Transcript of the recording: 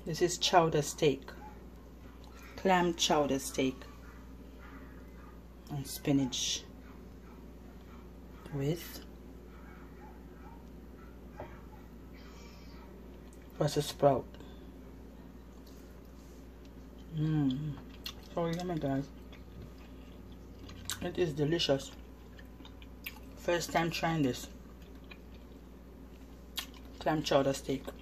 This is chowder steak, clam chowder steak, and spinach with Brussels sprout. So yummy, guys. It is delicious. First time trying this clam chowder steak.